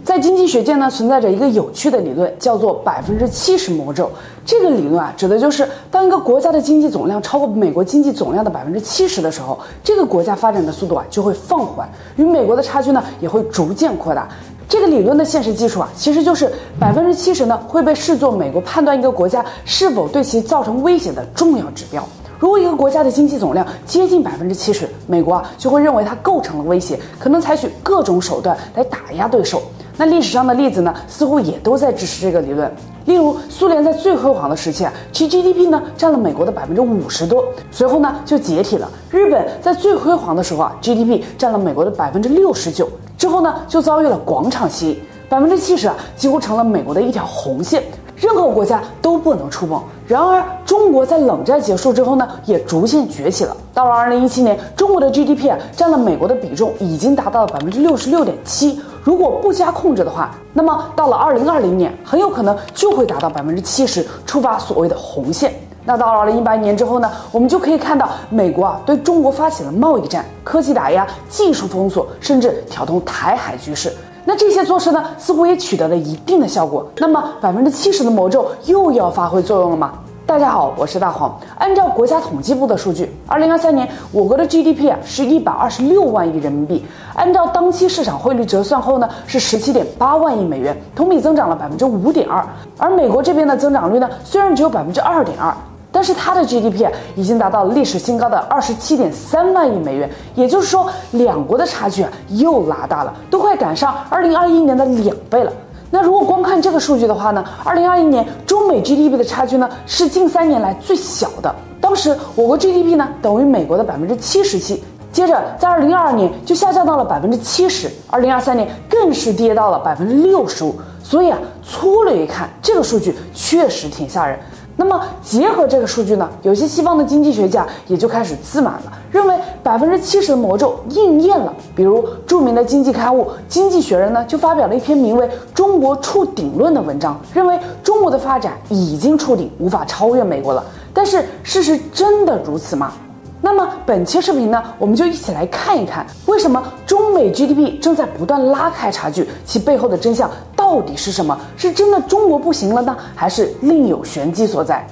在经济学界呢，存在着一个有趣的理论，叫做70%魔咒。这个理论啊，指的就是当一个国家的经济总量超过美国经济总量的70%的时候，这个国家发展的速度啊就会放缓，与美国的差距呢也会逐渐扩大。这个理论的现实基础啊，其实就是70%呢会被视作美国判断一个国家是否对其造成威胁的重要指标。如果一个国家的经济总量接近70%，美国啊就会认为它构成了威胁，可能采取各种手段来打压对手。那历史上的例子呢，似乎也都在支持这个理论。例如，苏联在最辉煌的时期啊，其 GDP 呢占了美国的50%多，随后呢就解体了。日本在最辉煌的时候啊 ，GDP 占了美国的69%，之后呢就遭遇了广场协议，70%啊几乎成了美国的一条红线。任何国家都不能触碰。然而，中国在冷战结束之后呢，也逐渐崛起了。到了2017年，中国的 GDP 占了美国的比重已经达到了66.7%。如果不加控制的话，那么到了2020年，很有可能就会达到70%，触发所谓的红线。那到了2018年之后呢，我们就可以看到美国啊对中国发起了贸易战、科技打压、技术封锁，甚至挑动台海局势。那这些措施呢，似乎也取得了一定的效果。那么70%的魔咒又要发挥作用了吗？大家好，我是大黄。按照国家统计部的数据，2023年我国的 GDP 是126万亿人民币，按照当期市场汇率折算后呢，是17.8万亿美元，同比增长了5.2%。而美国这边的增长率呢，虽然只有2.2%。但是它的 GDP 已经达到了历史新高的27.3万亿美元，也就是说，两国的差距又拉大了，都快赶上2021年的2倍了。那如果光看这个数据的话呢，2021年中美 GDP 的差距呢是近3年来最小的。当时我国 GDP 呢等于美国的77%，接着在2022年就下降到了70%，2023年更是跌到了65%。所以啊，粗略一看，这个数据确实挺吓人。那么结合这个数据呢，有些西方的经济学家也就开始自满了，认为70%的魔咒应验了。比如著名的经济刊物《经济学人》呢，就发表了一篇名为《中国触顶论》的文章，认为中国的发展已经触顶，无法超越美国了。但是事实真的如此吗？那么本期视频呢，我们就一起来看一看，为什么中美 GDP 正在不断拉开差距，其背后的真相到底是什么？是真的中国不行了呢，还是另有玄机所在？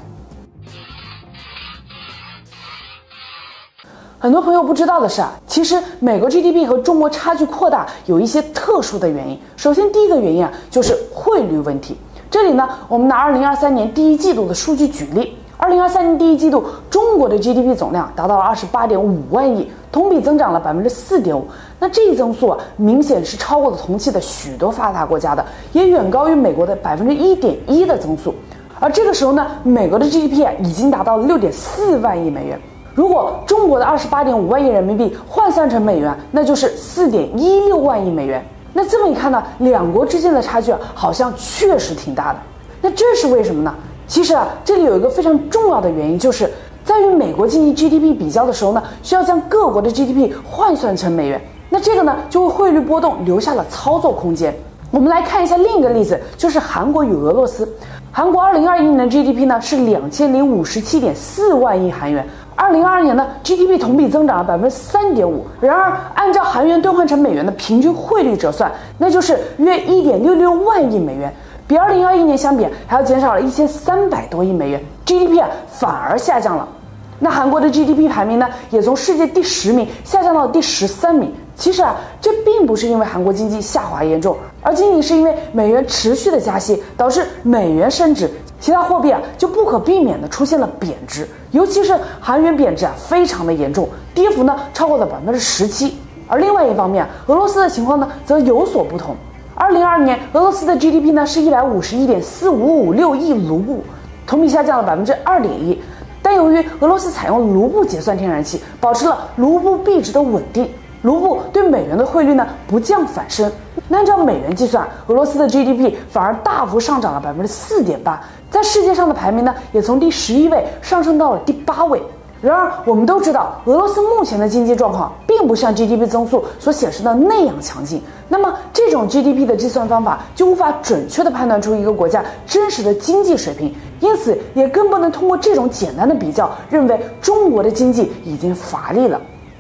很多朋友不知道的是其实美国 GDP 和中国差距扩大有一些特殊的原因。首先，第一个原因就是汇率问题。这里呢，我们拿2023年第一季度的数据举例。2023年第一季度，中国的 GDP 总量达到了28.5万亿，同比增长了4.5%。那这一增速明显是超过了同期的许多发达国家的，也远高于美国的1.1%的增速。而这个时候呢，美国的 GDP 已经达到了6.4万亿美元。如果中国的28.5万亿人民币换算成美元，那就是4.16万亿美元。那这么一看呢，两国之间的差距好像确实挺大的。那这是为什么呢？其实这里有一个非常重要的原因，就是在与美国进行 GDP 比较的时候呢，需要将各国的 GDP 换算成美元。那这个呢，就为汇率波动留下了操作空间。我们来看一下另一个例子，就是韩国与俄罗斯。韩国2021年的 GDP 呢是2057.4万亿韩元，2022年呢 GDP 同比增长了3.5%。然而，按照韩元兑换成美元的平均汇率折算，那就是约1.66万亿美元。比2021年相比，还要减少了1300多亿美元 ，GDP 反而下降了。那韩国的 GDP 排名呢，也从世界第10名下降到第13名。其实这并不是因为韩国经济下滑严重，而仅仅是因为美元持续的加息，导致美元升值，其他货币就不可避免的出现了贬值。尤其是韩元贬值非常的严重，跌幅呢超过了17%。而另外一方面，俄罗斯的情况呢则有所不同。2022年，俄罗斯的 GDP 呢是151.4556亿卢布，同比下降了2.1%。但由于俄罗斯采用卢布结算天然气，保持了卢布币值的稳定，卢布对美元的汇率呢不降反升。那按照美元计算，俄罗斯的 GDP 反而大幅上涨了4.8%，在世界上的排名呢也从第11位上升到了第8位。然而，我们都知道，俄罗斯目前的经济状况并不像 GDP 增速所显示的那样强劲。那么，这种 GDP 的计算方法就无法准确地判断出一个国家真实的经济水平，因此也更不能通过这种简单的比较，认为中国的经济已经乏力了。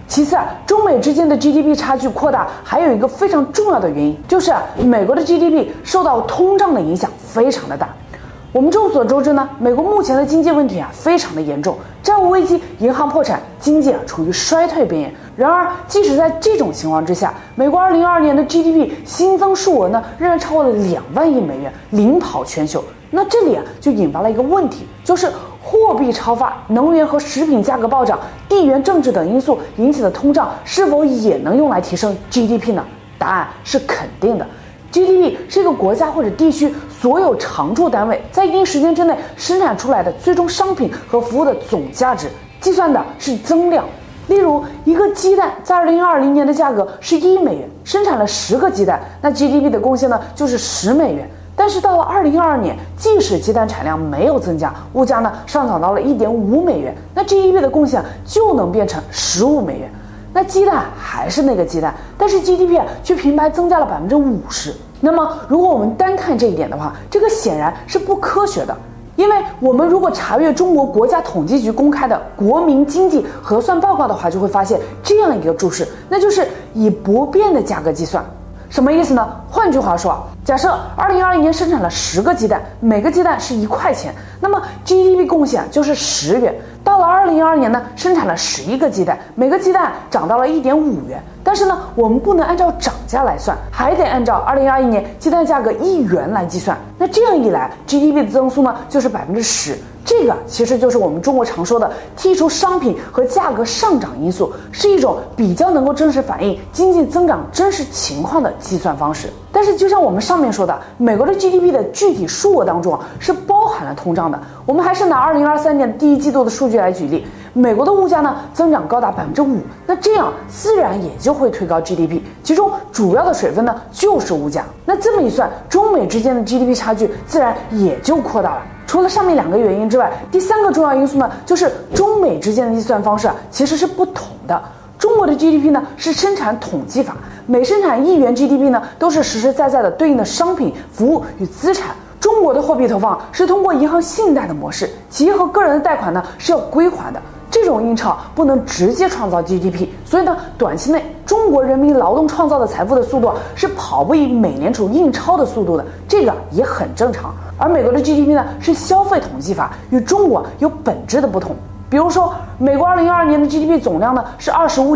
其次中美之间的 GDP 差距扩大，还有一个非常重要的原因，就是美国的 GDP 受到通胀的影响非常的大。我们众所周知呢，美国目前的经济问题非常的严重，债务危机、银行破产，经济处于衰退边缘。然而，即使在这种情况之下，美国2022年的 GDP 新增数额呢，仍然超过了2万亿美元，领跑全球。那这里就引发了一个问题，就是货币超发、能源和食品价格暴涨、地缘政治等因素引起的通胀，是否也能用来提升 GDP 呢？答案是肯定的。GDP 是一个国家或者地区所有常住单位在一定时间之内生产出来的最终商品和服务的总价值，计算的是增量。例如，一个鸡蛋在2020年的价格是1美元，生产了10个鸡蛋，那 GDP 的贡献呢就是10美元。但是到了2022年，即使鸡蛋产量没有增加，物价呢上涨到了1.5美元，那 GDP 的贡献就能变成15美元。那鸡蛋还是那个鸡蛋，但是 GDP 却平白增加了50%。那么，如果我们单看这一点的话，这个显然是不科学的。因为我们如果查阅中国国家统计局公开的国民经济核算报告的话，就会发现这样一个注释，那就是以不变的价格计算。什么意思呢？换句话说，假设2020年生产了10个鸡蛋，每个鸡蛋是1块钱，那么 GDP 贡献就是10元。到了2022年呢，生产了11个鸡蛋，每个鸡蛋涨到了1.5元。但是呢，我们不能按照涨价来算，还得按照2021年鸡蛋价格1元来计算。那这样一来 ，GDP 的增速呢就是10%。这个其实就是我们中国常说的剔除商品和价格上涨因素，是一种比较能够真实反映经济增长真实情况的计算方式。但是就像我们上面说的，美国的 GDP 的具体数额当中是包含了通胀的。我们还是拿2023年的第一季度的数据来举例，美国的物价呢增长高达5%，那这样自然也就会推高 GDP， 其中主要的水分呢就是物价。那这么一算，中美之间的 GDP 差距自然也就扩大了。除了上面2个原因之外，第3个重要因素呢，就是中美之间的计算方式其实是不同的。中国的 GDP 呢是生产统计法，每生产1元 GDP 呢都是实实在在的对应的商品、服务与资产。中国的货币投放是通过银行信贷的模式，企业和个人的贷款呢是要归还的。这种印钞不能直接创造 GDP， 所以呢，短期内中国人民劳动创造的财富的速度是跑不赢美联储印钞的速度的，这个也很正常。而美国的 GDP 呢是消费统计法，与中国有本质的不同。比如说，美国2022年的 GDP 总量呢是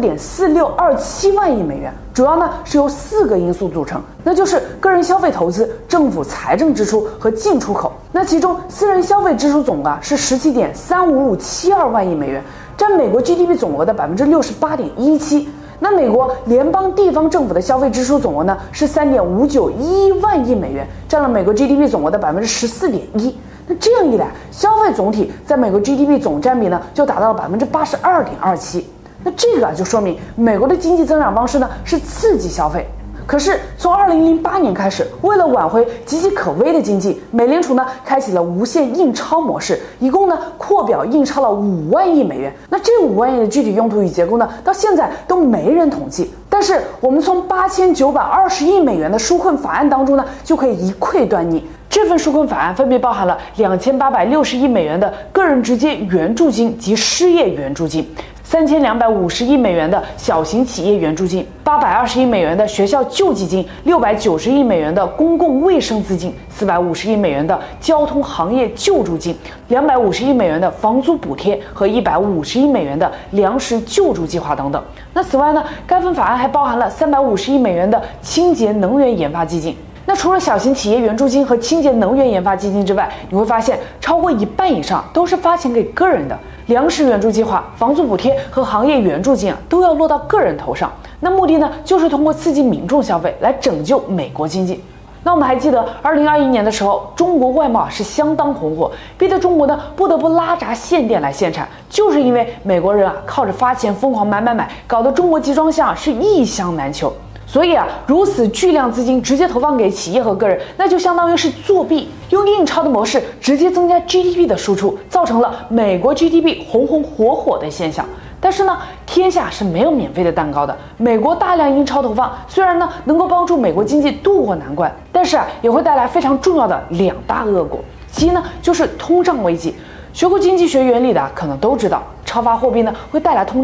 25.4627万亿美元，主要呢是由4个因素组成，那就是个人消费投资、政府财政支出和进出口。那其中私人消费支出总额是17.35572万亿美元，占美国 GDP 总额的68.17%。那美国联邦地方政府的消费支出总额呢是3.591万亿美元，占了美国 GDP 总额的14.1%。那这样一来，消费总体在美国 GDP 总占比呢就达到了82.27%。那这个就说明美国的经济增长方式呢是刺激消费。可是从2008年开始，为了挽回岌岌可危的经济，美联储呢开启了无限印钞模式，一共呢扩表印钞了5万亿美元。那这5万亿的具体用途与结构呢，到现在都没人统计。但是我们从8920亿美元的纾困法案当中呢，就可以一窥端倪。这份纾困法案分别包含了2860亿美元的个人直接援助金及失业援助金，3250亿美元的小型企业援助金，820亿美元的学校救济金，690亿美元的公共卫生资金，450亿美元的交通行业救助金，250亿美元的房租补贴和150亿美元的粮食救助计划等等。那此外呢，该份法案还包含了350亿美元的清洁能源研发基金。那除了小型企业援助金和清洁能源研发基金之外，你会发现超过1半以上都是发钱给个人的。粮食援助计划、房租补贴和行业援助金都要落到个人头上。那目的呢，就是通过刺激民众消费来拯救美国经济。那我们还记得2021年的时候，中国外贸是相当红火，逼得中国呢不得不拉闸限电来限产，就是因为美国人靠着发钱疯狂买，搞得中国集装箱是一箱难求。所以如此巨量资金直接投放给企业和个人，那就相当于是作弊，用印钞的模式直接增加 GDP 的输出，造成了美国 GDP 红红火火的现象。但是呢，天下是没有免费的蛋糕的。美国大量印钞投放，虽然呢能够帮助美国经济渡过难关，但是也会带来非常重要的2大恶果。其一呢，就是通胀危机。学过经济学原理的可能都知道，超发货币呢会带来通胀，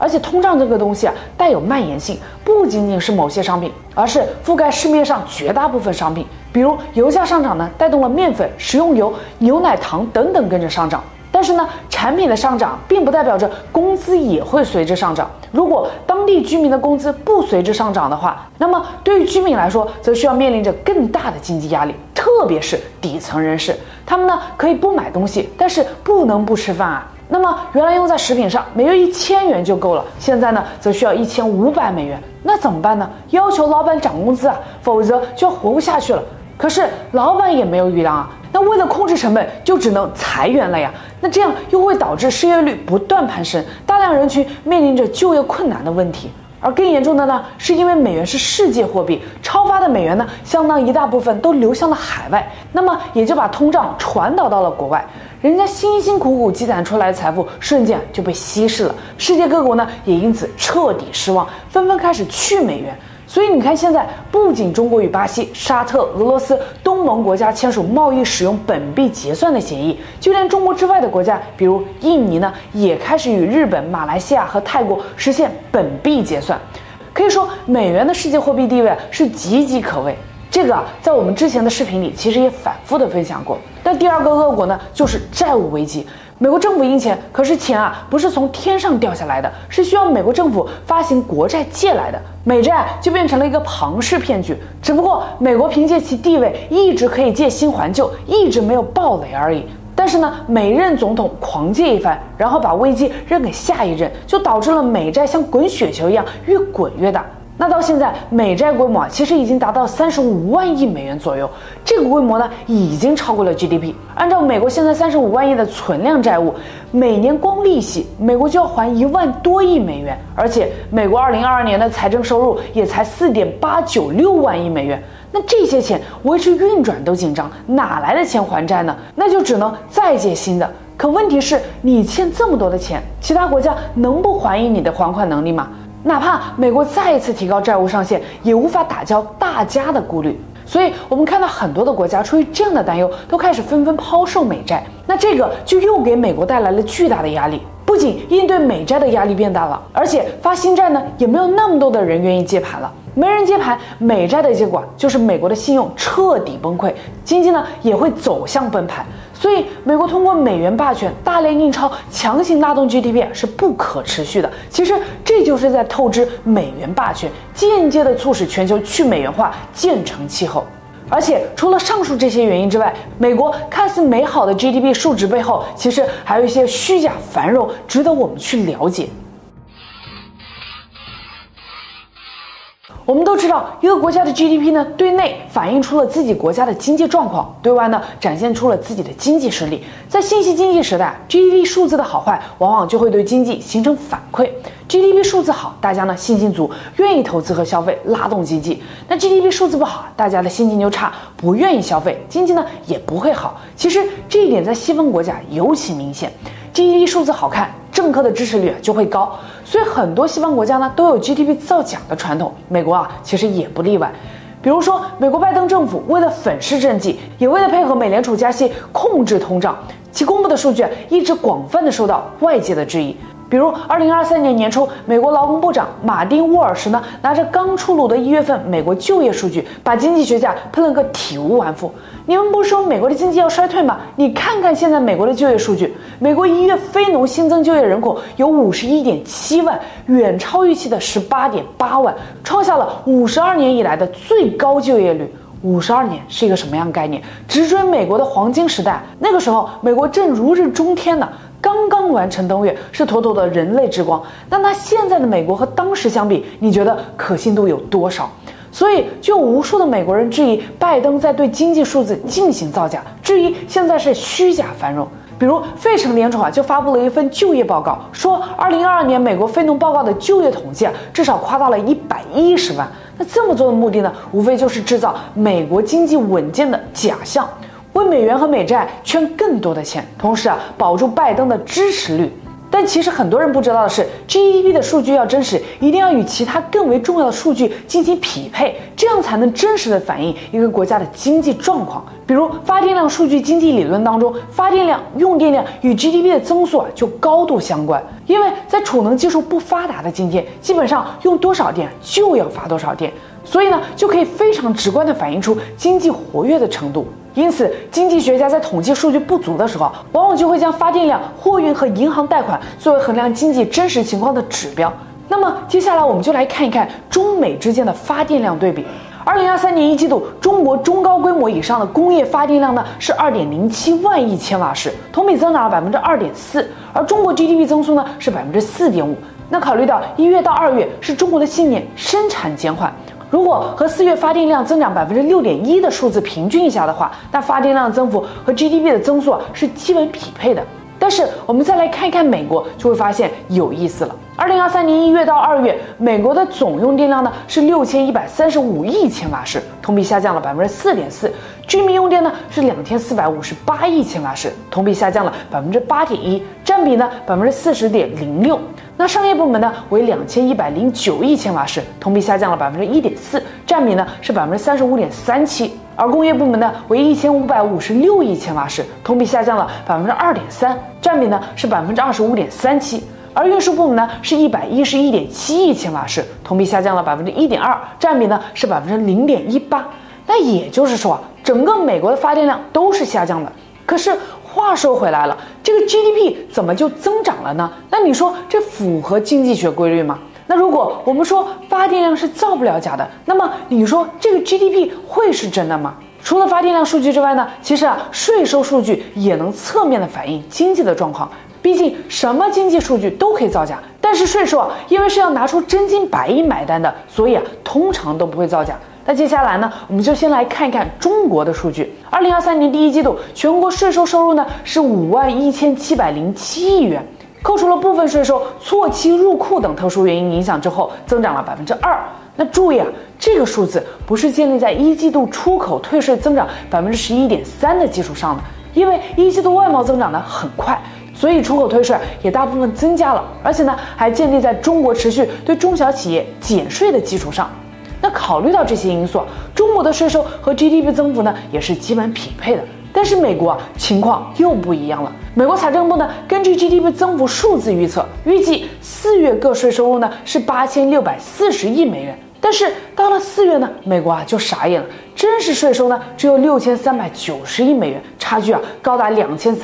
而且通胀这个东西啊，带有蔓延性，不仅仅是某些商品，而是覆盖市面上绝大部分商品。比如油价上涨呢，带动了面粉、食用油、牛奶、糖等等跟着上涨。但是呢，产品的上涨并不代表着工资也会随之上涨。如果当地居民的工资不随之上涨的话，那么对于居民来说，则需要面临着更大的经济压力，特别是底层人士，他们呢可以不买东西，但是不能不吃饭啊。那么原来用在食品上每月1000元就够了，现在呢则需要1500美元，那怎么办呢？要求老板涨工资啊，否则就要活不下去了。可是老板也没有余粮啊，那为了控制成本，就只能裁员了呀。那这样又会导致失业率不断攀升，大量人群面临着就业困难的问题。而更严重的呢，是因为美元是世界货币，超发的美元呢，相当一大部分都流向了海外，那么也就把通胀传导到了国外，人家辛辛苦苦积攒出来的财富瞬间就被稀释了。世界各国呢也因此彻底失望，纷纷开始去美元。所以你看，现在不仅中国与巴西、沙特、俄罗斯、东盟国家签署贸易使用本币结算的协议，就连中国之外的国家，比如印尼呢，也开始与日本、马来西亚和泰国实现本币结算。可以说，美元的世界货币地位是岌岌可危。这个在我们之前的视频里其实也反复的分享过。但第二个恶果呢，就是债务危机。美国政府印钱，可是钱啊不是从天上掉下来的，是需要美国政府发行国债借来的。美债就变成了一个庞氏骗局，只不过美国凭借其地位一直可以借新还旧，一直没有爆雷而已。但是呢，每任总统狂借一番，然后把危机扔给下一任，就导致了美债像滚雪球一样越滚越大。那到现在，美债规模其实已经达到35万亿美元左右，这个规模呢已经超过了 GDP。按照美国现在35万亿的存量债务，每年光利息，美国就要还1万多亿美元，而且美国2022年的财政收入也才4.896万亿美元。那这些钱维持运转都紧张，哪来的钱还债呢？那就只能再借新的。可问题是，你欠这么多的钱，其他国家能不怀疑你的还款能力吗？哪怕美国再一次提高债务上限，也无法打消大家的顾虑。所以我们看到很多的国家出于这样的担忧，都开始纷纷抛售美债。那这个就又给美国带来了巨大的压力，不仅应对美债的压力变大了，而且发新债呢也没有那么多的人愿意接盘了。没人接盘，美债的结果就是美国的信用彻底崩溃，经济呢也会走向崩盘。所以美国通过美元霸权大量印钞，强行拉动 GDP 是不可持续的。其实这就是在透支美元霸权，间接的促使全球去美元化渐成气候。而且除了上述这些原因之外，美国看似美好的 GDP 数值背后，其实还有一些虚假繁荣值得我们去了解。我们都知道，一个国家的 GDP 呢，对内反映出了自己国家的经济状况，对外呢展现出了自己的经济实力。在信息经济时代 ，GDP 数字的好坏往往就会对经济形成反馈。GDP 数字好，大家呢信心足，愿意投资和消费，拉动经济。那 GDP 数字不好，大家的心情就差，不愿意消费，经济呢也不会好。其实这一点在西方国家尤其明显。GDP 数字好看，政客的支持率就会高，所以很多西方国家呢都有 GDP 造假的传统，美国其实也不例外。比如说，美国拜登政府为了粉饰政绩，也为了配合美联储加息控制通胀，其公布的数据一直广泛的受到外界的质疑。比如2023年年初，美国劳工部长马丁·沃尔什呢，拿着刚出炉的1月份美国就业数据，把经济学家喷了个体无完肤。你们不是说美国的经济要衰退吗？你看看现在美国的就业数据，美国1月非农新增就业人口有51.7万，远超预期的18.8万，创下了52年以来的最高就业率。52年是一个什么样的概念？直追美国的黄金时代，那个时候美国正如日中天呢，刚刚完成登月，是妥妥的人类之光。但它现在的美国和当时相比，你觉得可信度有多少？所以就有无数的美国人质疑拜登在对经济数字进行造假，质疑现在是虚假繁荣。比如费城联储就发布了一份就业报告，说2022年美国非农报告的就业统计至少夸大了110万。那这么做的目的呢，无非就是制造美国经济稳健的假象，为美元和美债圈更多的钱，同时保住拜登的支持率。 但其实很多人不知道的是 ，GDP 的数据要真实，一定要与其他更为重要的数据进行匹配，这样才能真实的反映一个国家的经济状况。比如发电量数据经济理论当中，发电量、用电量与 GDP 的增速就高度相关。因为在储能技术不发达的今天，基本上用多少电就要发多少电，所以呢，就可以非常直观地反映出经济活跃的程度。因此，经济学家在统计数据不足的时候，往往就会将发电量、货运和银行贷款作为衡量经济真实情况的指标。那么，接下来我们就来看一看中美之间的发电量对比。2023年一季度，中国中高规模以上的工业发电量呢是2.07万亿千瓦时，同比增长了2.4%，而中国 GDP 增速呢是4.5%。那考虑到1月到2月是中国的新年，生产减缓。如果和4月发电量增长6.1%的数字平均一下的话，那发电量的增幅和 GDP 的增速是基本匹配的。但是我们再来看一看美国，就会发现有意思了。2023年1月到2月，美国的总用电量呢是6135亿千瓦时，同比下降了4.4%；居民用电呢是2458亿千瓦时，同比下降了8.1%，占比呢40.06%。那商业部门呢为2109亿千瓦时，同比下降了1.4%，占比呢是35.37%。而工业部门呢为1556亿千瓦时，同比下降了2.3%，占比呢是25.37%。而运输部门呢是111.7亿千瓦时，同比下降了1.2%，占比呢是0.18%。那也就是说，整个美国的发电量都是下降的。可是话说回来了，这个 GDP 怎么就增长了呢？那你说这符合经济学规律吗？那如果我们说发电量是造不了假的，那么你说这个 GDP 会是真的吗？除了发电量数据之外呢，其实税收数据也能侧面的反映经济的状况。毕竟什么经济数据都可以造假，但是税收因为是要拿出真金白银买单的，所以通常都不会造假。那接下来呢，我们就先来看一看中国的数据。2023年第一季度，全国税收收入呢是51707亿元。扣除了部分税收、错期入库等特殊原因影响之后，增长了2%。那注意这个数字不是建立在一季度出口退税增长11.3%的基础上的，因为一季度外贸增长的很快，所以出口退税也大部分增加了，而且呢还建立在中国持续对中小企业减税的基础上。那考虑到这些因素，中国的税收和 GDP 增幅呢也是基本匹配的。但是美国情况又不一样了。美国财政部呢根据 GDP 增幅数字预测，预计4月个税收入呢是8640亿美元。但是到了4月呢，美国就傻眼了，真实税收呢只有6390亿美元，差距高达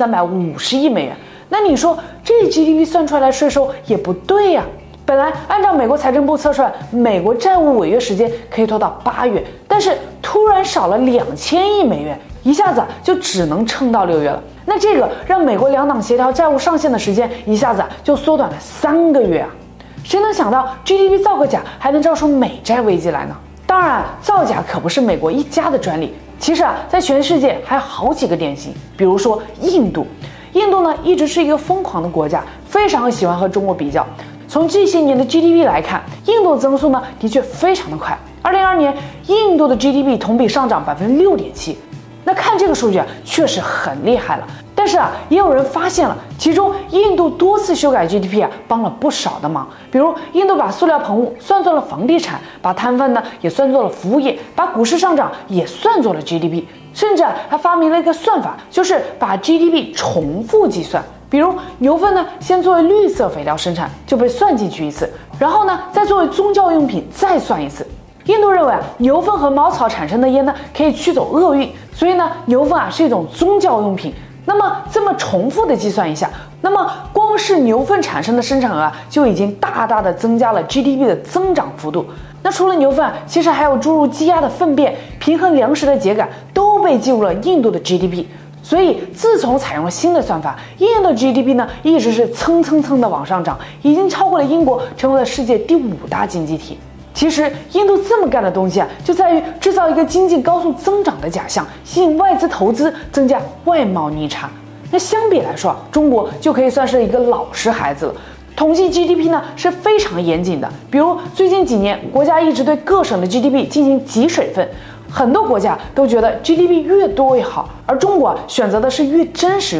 2350亿美元。那你说这 GDP 算出来的税收也不对呀。本来按照美国财政部测出来，美国债务违约时间可以拖到8月，但是突然少了2000亿美元，一下子就只能撑到6月了。那这个让美国两党协调债务上限的时间一下子就缩短了3个月啊！谁能想到 GDP 造个假还能造出美债危机来呢？当然，造假可不是美国一家的专利，其实在全世界还有好几个典型，比如说印度。印度呢一直是一个疯狂的国家，非常喜欢和中国比较。从这些年的 GDP 来看，印度增速呢的确非常的快。2022年，印度的 GDP 同比上涨6.7%。那看这个数据确实很厉害了。但是也有人发现了，其中印度多次修改 GDP 帮了不少的忙。比如，印度把塑料棚屋算作了房地产，把摊贩呢也算作了服务业，把股市上涨也算作了 GDP， 甚至还发明了一个算法，就是把 GDP 重复计算。比如牛粪呢，先作为绿色肥料生产就被算进去一次，然后呢再作为宗教用品再算一次。印度认为牛粪和茅草产生的烟呢可以驱走厄运，所以呢牛粪是一种宗教用品。那么这么重复的计算一下，那么光是牛粪产生的生产额就已经大大的增加了 GDP 的增长幅度。那除了牛粪，其实还有诸如鸡鸭的粪便、平衡粮食的秸秆都被计入了印度的 GDP。所以自从采用了新的算法，印度的 GDP 呢一直是蹭的往上涨，已经超过了英国，成为了世界第5大经济体。其实印度这么干的东西就在于制造一个经济高速增长的假象，吸引外资投资，增加外贸逆差。那相比来说，中国就可以算是一个老实孩子了。统计 GDP 呢是非常严谨的，比如最近几年，国家一直对各省的 GDP 进行挤水分。很多国家都觉得 GDP 越多越好，而中国选择的是越真实越好。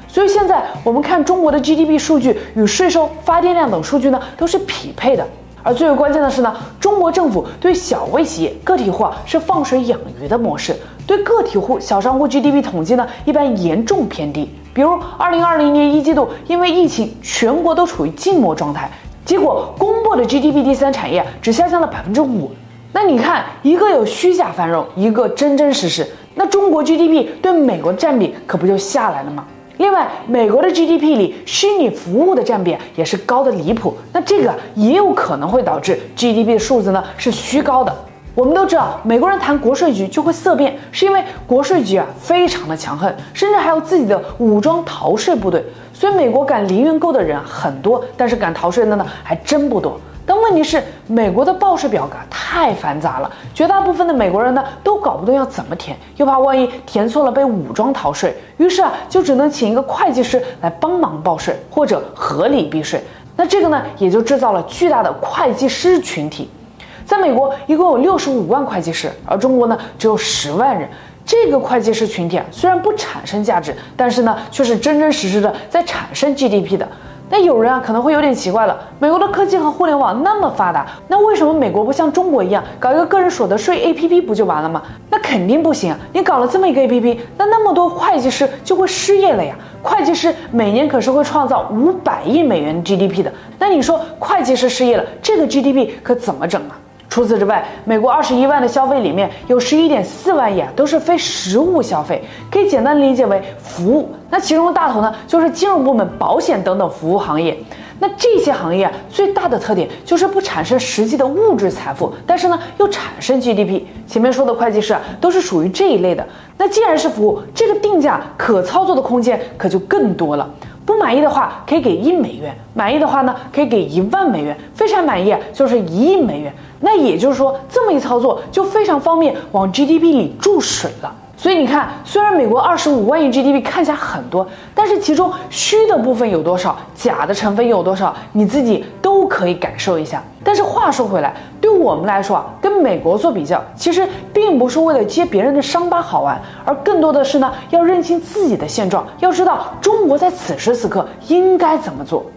所以现在我们看中国的 GDP 数据与税收、发电量等数据呢都是匹配的。而最为关键的是呢，中国政府对小微企业、个体户是放水养鱼的模式，对个体户、小商户 GDP 统计呢一般严重偏低。比如2020年1季度，因为疫情，全国都处于静默状态，结果公布的 GDP 第三产业只下降了5%。那你看，一个有虚假繁荣，一个真真实实，那中国 GDP 对美国的占比可不就下来了吗？另外，美国的 GDP 里虚拟服务的占比也是高的离谱，那这个也有可能会导致 GDP 的数字呢是虚高的。我们都知道，美国人谈国税局就会色变，是因为国税局非常的强横，甚至还有自己的武装逃税部队。所以美国敢零元购的人很多，但是敢逃税的呢还真不多。但问题是，美国的报税表格太繁杂了，绝大部分的美国人呢都搞不懂要怎么填，又怕万一填错了被武装逃税，于是就只能请一个会计师来帮忙报税或者合理避税。那这个呢也就制造了巨大的会计师群体。在美国一共有65万会计师，而中国呢只有10万人。这个会计师群体虽然不产生价值，但是呢却是真真实实的在产生 GDP 的。那有人可能会有点奇怪了，美国的科技和互联网那么发达，那为什么美国不像中国一样搞一个个人所得税 APP 不就完了吗？那肯定不行啊！你搞了这么一个 APP， 那么多会计师就会失业了呀！会计师每年可是会创造500亿美元 GDP 的，那你说会计师失业了，这个 GDP 可怎么整啊？除此之外，美国21万的消费里面有11.4万亿都是非实物消费，可以简单理解为服务。那其中的大头呢，就是金融部门、保险等等服务行业。那这些行业最大的特点就是不产生实际的物质财富，但是呢又产生 GDP。前面说的会计师都是属于这一类的。那既然是服务，这个定价可操作的空间可就更多了。不满意的话可以给1美元，满意的话呢可以给1万美元，非常满意就是1亿美元。那也就是说，这么一操作就非常方便往 GDP 里注水了。所以你看，虽然美国25万亿 GDP 看起来很多，但是其中虚的部分有多少，假的成分有多少，你自己都可以感受一下。但是话说回来，对我们来说跟美国做比较，其实并不是为了揭别人的伤疤好玩，而更多的是呢，要认清自己的现状，要知道中国在此时此刻应该怎么做。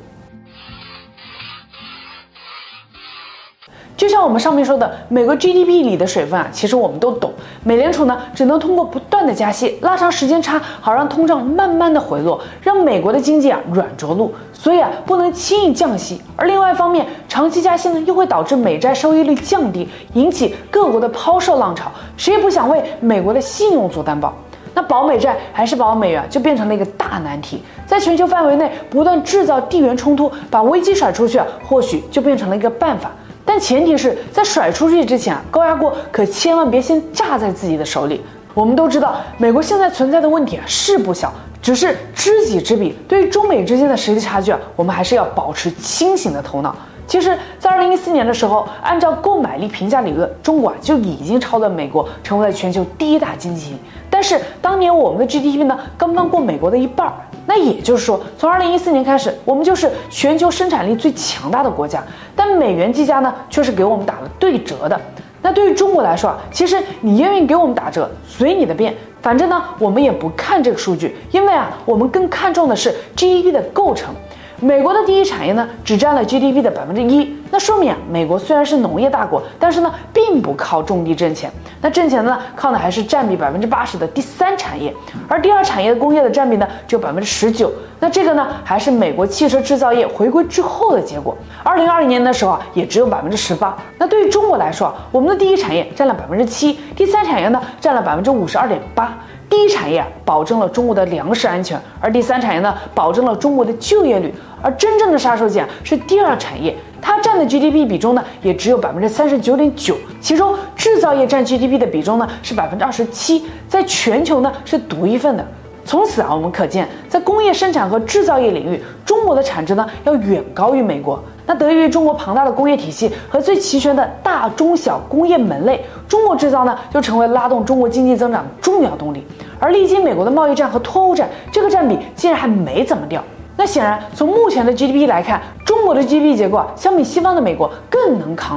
就像我们上面说的，美国 GDP 里的水分其实我们都懂。美联储呢，只能通过不断的加息，拉长时间差，好让通胀慢慢的回落，让美国的经济软着陆。所以不能轻易降息。而另外一方面，长期加息呢，又会导致美债收益率降低，引起各国的抛售浪潮。谁也不想为美国的信用做担保。那保美债还是保美元，就变成了一个大难题。在全球范围内不断制造地缘冲突，把危机甩出去或许就变成了一个办法。但前提是在甩出去之前高压锅可千万别先炸在自己的手里。我们都知道，美国现在存在的问题是不小，只是知己知彼。对于中美之间的实力差距我们还是要保持清醒的头脑。其实，在2014年的时候，按照购买力评价理论，中国就已经超了美国，成为了全球第一大经济体。但是当年我们的 GDP 呢，刚刚过美国的一半。那也就是说，从2014年开始，我们就是全球生产力最强大的国家，但美元计价呢，却是给我们打了对折的。那对于中国来说其实你愿意给我们打折，随你的便。反正呢，我们也不看这个数据，因为我们更看重的是 GDP 的构成。美国的第一产业呢，只占了 GDP 的1%，那说明美国虽然是农业大国，但是呢，并不靠种地挣钱。那挣钱呢，靠的还是占比80%的第三产业，而第二产业的工业的占比呢，只有19%。那这个呢，还是美国汽车制造业回归之后的结果。2020年的时候也只有18%。那对于中国来说，我们的第一产业占了7%，第三产业呢，占了52.8%。第一产业保证了中国的粮食安全，而第三产业呢，保证了中国的就业率。而真正的杀手锏是第二产业，它占的 GDP 比重呢，也只有39.9%，其中制造业占 GDP 的比重呢是27%，在全球呢是独一份的。从此我们可见，在工业生产和制造业领域，中国的产值呢要远高于美国。那得益于中国庞大的工业体系和最齐全的大中小工业门类，中国制造呢就成为拉动中国经济增长的重要动力。而历经美国的贸易战和脱欧战，这个占比竟然还没怎么掉。那显然，从目前的 GDP 来看，中国的 GDP 结构相比西方的美国更能扛大。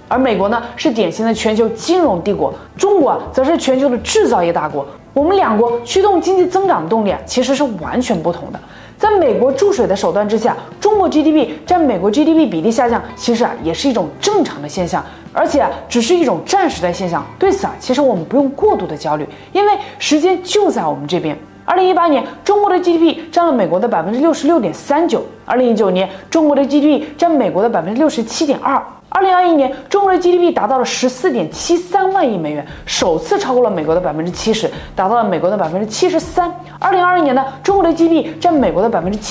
而美国呢是典型的全球金融帝国，中国则是全球的制造业大国。我们两国驱动经济增长的动力其实是完全不同的。在美国注水的手段之下，中国 GDP 占美国 GDP 比例下降，其实也是一种正常的现象，而且只是一种暂时的现象。对此其实我们不用过度的焦虑，因为时间就在我们这边。2018年，中国的 GDP 占了美国的66.39%， 2019年，中国的 GDP 占美国的67.2%。2021年，中国的 GDP 达到了14.73万亿美元，首次超过了美国的70%，达到了美国的73%。2022年呢，中国的 GDP 占美国的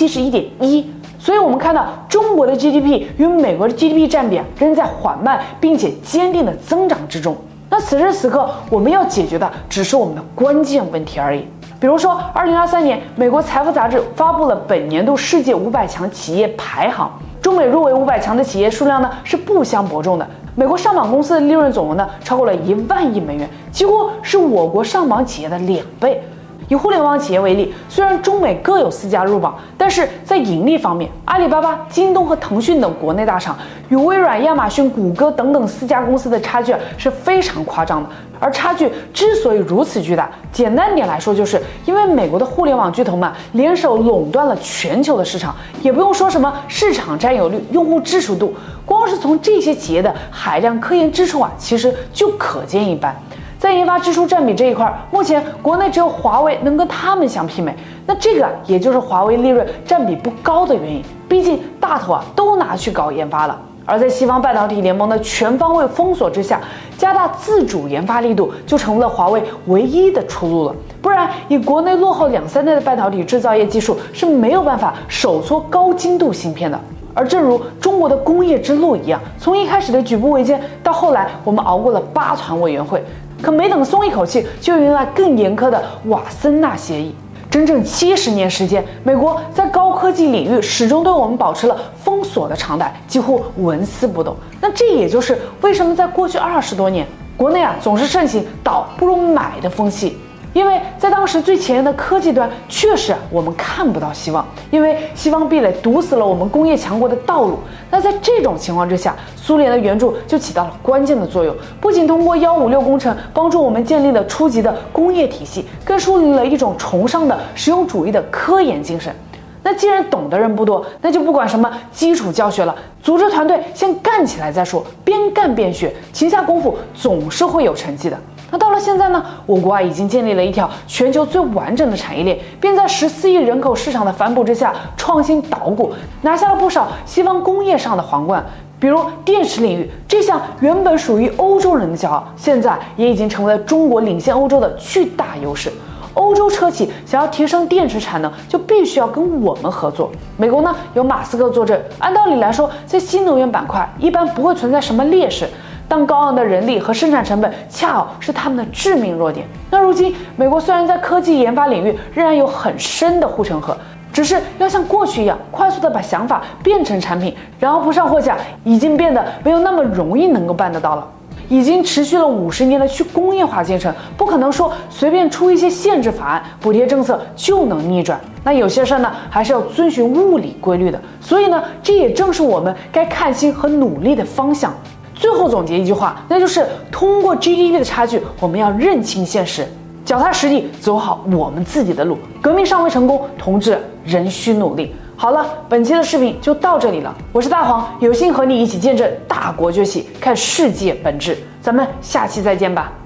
71.1%。所以我们看到中国的 GDP 与美国的 GDP 占比仍在缓慢并且坚定的增长之中。那此时此刻，我们要解决的只是我们的关键问题而已。比如说，2023年，美国财富杂志发布了本年度世界500强企业排行，中美入围500强的企业数量呢是不相伯仲的。美国上榜公司的利润总额呢超过了1万亿美元，几乎是我国上榜企业的2倍。以互联网企业为例，虽然中美各有4家入榜，但是在盈利方面，阿里巴巴、京东和腾讯等国内大厂与微软、亚马逊、谷歌等等4家公司的差距是非常夸张的。而差距之所以如此巨大，简单点来说，就是因为美国的互联网巨头们联手垄断了全球的市场，也不用说什么市场占有率、用户支持度，光是从这些企业的海量科研支出其实就可见一斑。在研发支出占比这一块，目前国内只有华为能跟他们相媲美，那这个也就是华为利润占比不高的原因，毕竟大头都拿去搞研发了。而在西方半导体联盟的全方位封锁之下，加大自主研发力度就成了华为唯一的出路了。不然，以国内落后2-3代的半导体制造业技术是没有办法首撮高精度芯片的。而正如中国的工业之路一样，从一开始的举步维艰，到后来我们熬过了8团委员会，可没等松一口气，就迎来更严苛的瓦森纳协议。整整70年时间，美国在高科技领域始终对我们保持了封锁的常态，几乎纹丝不动。那这也就是为什么在过去20多年，国内总是盛行倒不如买的风气。因为在当时最前沿的科技端，确实我们看不到希望，因为西方壁垒堵死了我们工业强国的道路。那在这种情况之下，苏联的援助就起到了关键的作用，不仅通过156工程帮助我们建立了初级的工业体系，更树立了一种崇尚的实用主义的科研精神。那既然懂的人不多，那就不管什么基础教学了，组织团队先干起来再说，边干边学，勤下功夫总是会有成绩的。那到了现在呢，我国已经建立了一条全球最完整的产业链，并在14亿人口市场的反哺之下创新捣鼓，拿下了不少西方工业上的皇冠。比如电池领域，这项原本属于欧洲人的骄傲，现在也已经成为了中国领先欧洲的巨大优势。欧洲车企想要提升电池产能，就必须要跟我们合作。美国呢有马斯克坐镇，按道理来说，在新能源板块一般不会存在什么劣势，但高昂的人力和生产成本恰好是他们的致命弱点。那如今，美国虽然在科技研发领域仍然有很深的护城河，只是要像过去一样快速的把想法变成产品，然后铺上货架，已经变得没有那么容易能够办得到了。已经持续了50年的去工业化进程，不可能说随便出一些限制法案、补贴政策就能逆转。那有些事呢，还是要遵循物理规律的。所以呢，这也正是我们该看清和努力的方向。最后总结一句话，那就是通过 GDP 的差距，我们要认清现实，脚踏实地，走好我们自己的路。革命尚未成功，同志仍需努力。好了，本期的视频就到这里了。我是大黄，有幸和你一起见证大国崛起，看世界本质。咱们下期再见吧。